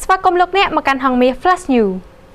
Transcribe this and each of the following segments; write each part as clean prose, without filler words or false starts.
ស្វាគមន៍លោកអ្នកមកកាន់ហងមាស Flash News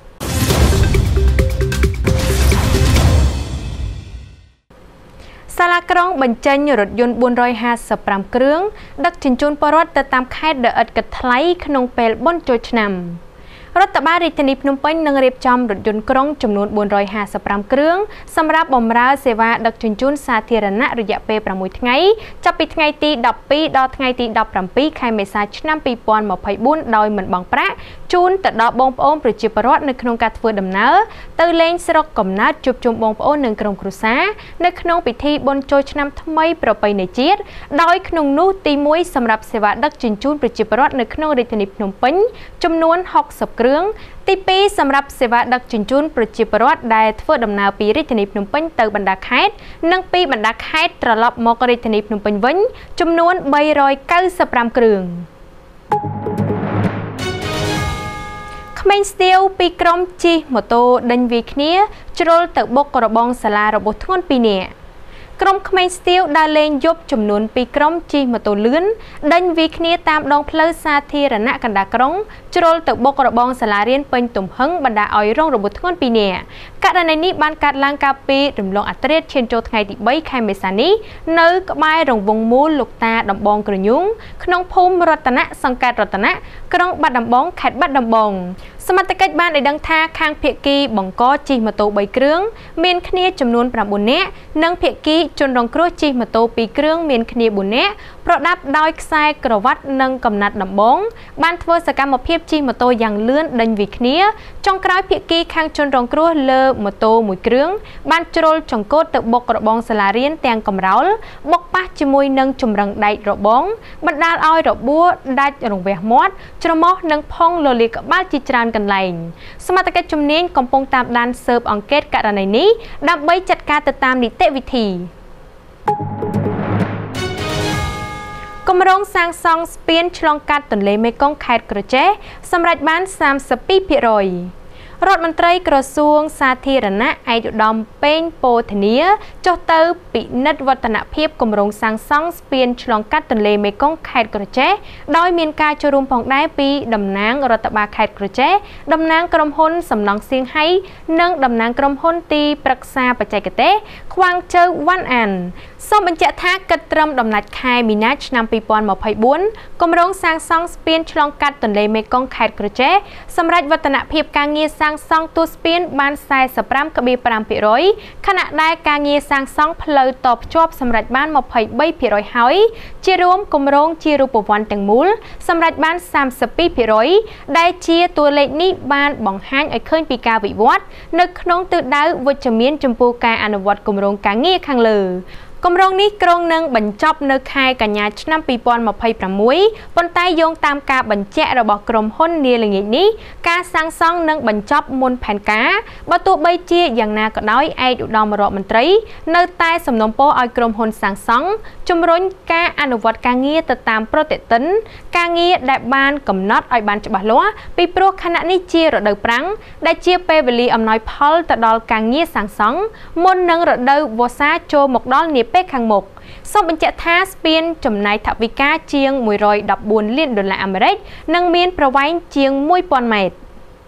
សាលាក្រុងបញ្ចេញរថយន្ត455គ្រឿងដឹកជញ្ជូនពលរដ្ឋទៅតាមខេត្តដែលឥតគិតថ្លៃក្នុងពេលបុណ្យចូលឆ្នាំរដ្ឋបាលរាជធានីភ្នំពេញនឹងរៀបចំរថយន្តក្រុងចំនួន455គ្រឿងសម្រាប់បម្រើសេវាដឹកជញ្ជូនសាធារណៈរយៈពេល6ថ្ងៃចាប់ពីថ្ងៃទី12ដល់ថ្ងៃទី17ខែមេសាឆ្នាំ2024ដោយមិនបង់ប្រាក់ជូនទៅដល់បងប្អូនប្រជាពលរដ្ឋនៅក្នុងការធ្វើដំណើរទៅលេងស្រុកកំណើតជួបជុំបងប្អូននិងក្រុមគ្រួសារនៅក្នុងពិធីបុណ្យចូលឆ្នាំថ្មីប្រពៃណីជាតិដោយក្នុងនោះទី1សម្រាប់សេវាដឹកជញ្ជូនប្រជាពលរដ្ឋនៅក្នុងរាជធានីភ្នំពេញចំនួន60គ្រឿងទី2សម្រាប់សេវាដឹកជញ្ជូនប្រជាពលរដ្ឋដែលធ្វើដំណើរពីរាជធានីភ្នំពេញទៅបណ្ដាខេត្តនិងពីបណ្ដាខេត្តត្រឡប់មករាជធានីភ្នំពេញវិញចំនួន395គ្រឿងក្មេងស្ទាវពីក្រុមជិះម៉ូតូដេញវាយគ្នាជ្រុលទៅបុករបងសាលារបស់ធ្ងន់2នាក់ក្រុមក្មេងស្ទាវដើរលេងយប់ចំនួន2ក្រុមជិះម៉ូតូលឿនដេញវាយគ្នាតាមដងផ្លូវសាធារណៈកណ្ដាលក្រុងជ្រុលទៅបុករបងសាលារៀនពេញទំហឹងបណ្ដាឲ្យរងរបួសធ្ងន់2នាក់ករណីនេះបានកើតឡើងកាលពីរំលងអធ្រាត្រឈានចូលថ្ងៃទី3ខែមេសានេះនៅក្បែររង្វង់មូលលោកតាដំបងក្រញូងក្នុងភូមិរតនៈសង្កាត់រតនៈក្រុងបាត់ដំបងខេត្តបាត់ដំបងសមត្ថកិច្ចបានឲ្យដឹងថាខាងភាគីបង្កជិះម៉ូតូ3គ្រឿងមានគ្នាចំនួន9នាក់និងភាគីជនរងគ្រោះជិះម៉ូតូ2គ្រឿងមានគ្នា4នាក់ប្រដាប់ដោយខ្សែក្រវ៉ាត់និងកំណាត់ដំបងបានធ្វើសកម្មភាពជិះម៉ូតូយ៉ាងលឿនដេញវាយគ្នាចុងក្រោយភាគីខាងជនរងគ្រោះលើម៉ូតូ1គ្រឿងបានជ្រុលចង្កូតទៅបុករបងសាលារៀនទាំងកំរោលបុកប៉ះជាមួយនឹងចម្រឹងដែករបងបណ្ដាលឲ្យរបួសដាច់រង្វះមាត់ច្រមុះនិងផុងលលាក្បាលជាច្រើនកន្លែងសមត្ថកិច្ចជំនាញកំពុងតាមដានស៊ើបអង្កេតករណីនេះដើម្បីចាត់ការទៅតាមនីតិវិធីគម្រោងសាងសង់ស្ពានឆ្លងកាត់ទន្លេមេគង្គខេត្តក្រចេះសម្រេចបាន 32% រដ្ឋមន្ត្រីក្រសួងសាធារណៈឯកឧត្តមពេញពោធនាចុះទៅពិនិត្យវឌ្ឍនភាពគម្រោងសាងសង់ស្ពានឆ្លងកាត់ទន្លេមេគង្គខេត្តក្រចេះដោយមានការចូលរួមផងដែរពីតំណាងរដ្ឋបាលខេត្តក្រចេះតំណាងក្រុមហ៊ុនសំណង់សៀងហៃនិងតំណាងក្រុមហ៊ុនទីប្រឹក្សាបច្ចេកទេសខ្វាងជើវ៉ាន់អានសូមបញ្ជាក់ថាគិតត្រឹមដំណាច់ខែមីនាឆ្នាំ2024គម្រោងសាងសង់ស្ពានឆ្លងកាត់ទន្លេមេគង្គខេត្តក្រចេះសម្រាប់វឌ្ឍនភាពការងារសាងសង់តួស្ពានបាន 45.5% ខណៈដែលការងារសាងសង់ផ្លូវតភ្ជាប់សម្រាប់បាន 23% ហើយជារួមគម្រោងជារូបវ័ន្តទាំងមូលសម្រាប់បាន 32% ដែលជាតួលេខនេះបានបង្ហាញឲ្យឃើញពីការវិវត្តនៅក្នុងទិសដៅវិជ្ជមានចំពោះការអនុវត្តគម្រោងការងារខាងលើគម្រោងនេះក្រុងនឹងបញ្ចប់នៅខែកញ្ញាឆ្នាំ2026ប៉ុន្តែយោងតាមការបញ្ជាក់របស់ក្រុមហ៊ុននាល្ងាចនេះការសាងសង់នឹងបញ្ចប់មុនផែនការបើទោះបីជាយ៉ាងណាក៏ដោយឯកឧត្តមរដ្ឋមន្ត្រីនៅតែសំណូមពរឲ្យក្រុមហ៊ុនសាងសង់ជំរុញការអនុវត្តការងារទៅតាមប្រតិទិនការងារដែលបានកំណត់ឲ្យបានច្បាស់លាស់ពីព្រោះខណៈនេះជារដូវប្រាំងដែលជាពេលវេលាអំណោយផលទៅដល់ការងារសាងសង់មុននឹងរដូវវស្សាចូលមកដល់នាពេលខាងមុខសូមបញ្ជាក់ថាស្ពានចំណាយថវិកាជាង$114 លានអាមេរិកនិងមានប្រវែងជាង 1000 ម៉ែត្រ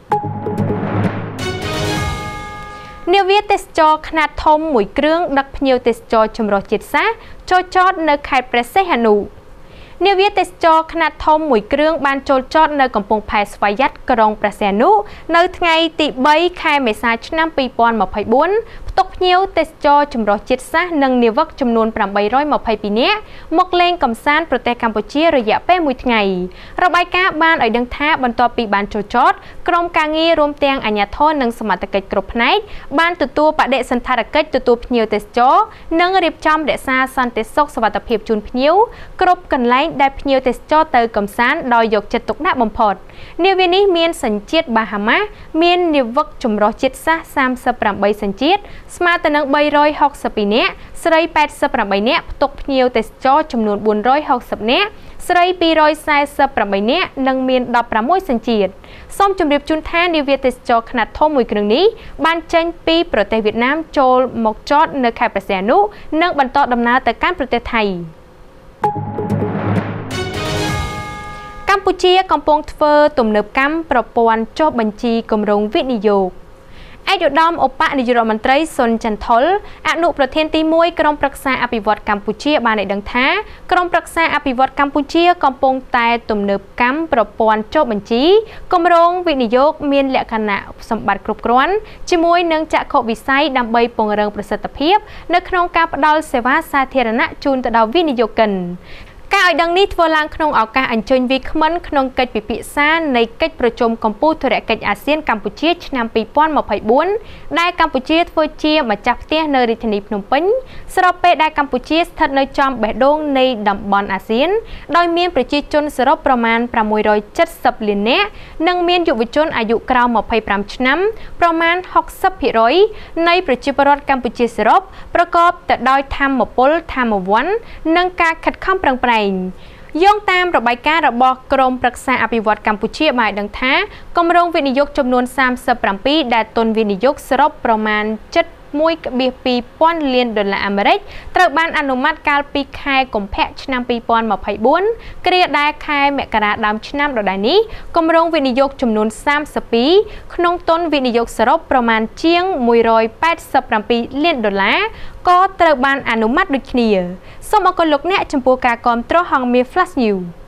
នាវាទេសចរខ្នាតធំមួយគ្រឿងដឹកភ្ញៀវទេសចរចម្រុះជាតិសាសន៍ចូលចតនៅខេត្តព្រះសីហនុនាវាទេសចរខ្នាតធំមួយគ្រឿងបានចូលចតនៅកំពង់ផែស្វយ័តក្រុងព្រះសីហនុនៅថ្ងៃទី3ខែមេសាឆ្នាំ2024ផ្ទុកភ្ញៀវទេសចរចម្រុះជាតិសាសន៍និងនាវិកចំនួន822នាក់មកលេងកម្សាន្តប្រទេសកម្ពុជារយៈពេល1ថ្ងៃរបាយការណ៍បានឲ្យដឹងថាបន្ទាប់ពីបានចូលចតក្រុមការងាររួមទាំងអាជ្ញាធរនិងសមត្ថកិច្ចគ្រប់ផ្នែកបានទទួលបដិសណ្ឋារកិច្ចទទួលភ្ញៀវទេសចរនិងរៀបចំរក្សាសន្តិសុខសុវត្ថិភាពជូនភ្ញៀវគ្រប់កន្លែងដែលភ្ញៀវទេសចរទៅកម្សាន្តដោយយកចិត្តទុកដាក់បំផុតនាវានេះមានសញ្ជាតិបាហាម៉ាមាននាវិកចម្រុះជាតិសាសន៍38សញ្ជាតិស្មើទៅនឹង362នាក់ស្រី88នាក់ផ្ទុកភ្ញៀវទេសចរចំនួន460នាក់ស្រី248នាក់និងមាន16សញ្ជាតិសូមជម្រាបជូនថានាវាទេសចរខ្នាតធំមួយគ្រឿងនេះបានចេញពីប្រទេសវៀតណាមចូលមកចតនៅខេត្តព្រះសីហនុនិងបន្តដំណើរទៅកាន់ប្រទេសថៃកម្ពុជាកំពុងធ្វើទំនើបកម្មប្រព័ន្ធចុះបញ្ជីគម្រោងវិនិយោគឯកឧត្តមឧបនាយករដ្ឋមន្ត្រីសុនចន្ទថុលអនុប្រធានទី1ក្រុមប្រឹក្សាអភិវឌ្ឍកម្ពុជាបានឲ្យដឹងថាក្រុមប្រឹក្សាអភិវឌ្ឍកម្ពុជាកំពុងតែទំនើបកម្មប្រព័ន្ធចុះបញ្ជីគម្រោងវិនិយោគមានលក្ខណៈសម្បត្តិគ្រប់គ្រាន់ជាមួយនឹងចក្ខុវិស័យដើម្បីពង្រឹងប្រសិទ្ធភាពនៅក្នុងការផ្តល់សេវាសាធារណៈជូនទៅដល់វិនិយោគិនការឲ្យដឹងនេះធ្វើឡើងក្នុងឱកាសអញ្ជើញវាគ្មិនក្នុងកិច្ចពិភាក្សានៃកិច្ចប្រជុំកម្ពុជាធុរកិច្ចអាស៊ានកម្ពុជាឆ្នាំ2024ដែលកម្ពុជាធ្វើជាម្ចាស់ផ្ទះនៅរាជធានីភ្នំពេញស្របពេលដែលកម្ពុជាស្ថិតនៅចំបេះដូងនៃតំបន់អាស៊ានដោយមានប្រជាជនសរុបប្រមាណ670លាននាក់និងមានយុវជនអាយុក្រោម25ឆ្នាំប្រមាណ60%នៃប្រជាពលរដ្ឋកម្ពុជាសរុបប្រកបទៅដោយថាមពលថាមវន្តនិងការខិតខំប្រឹងប្រែងយោងតាមរបាយការណ៍របស់ក្រមប្រឹក្សាអភិវឌ្ឍកម្ពុជាបានដឹងថាគម្រោងវិនិយោគចំនួន37ដែលទុនវិនិយោគសរុបប្រមាណ1.2 លានដុល្លារអាមេរិកត្រូវបានអនុម័តកាលពីខែកុម្ភៈឆ្នាំ2024គ្រាដែលខែមករាដើមឆ្នាំដដែលនេះគម្រោងវិនិយោគចំនួន32ក្នុងទុនវិនិយោគសរុបប្រមាណជាង187លានដុល្លារក៏ត្រូវបានអនុម័តដូចគ្នាសូមអរគុណលោកអ្នកចំពោះការគាំទ្រហង្សមាស Flash News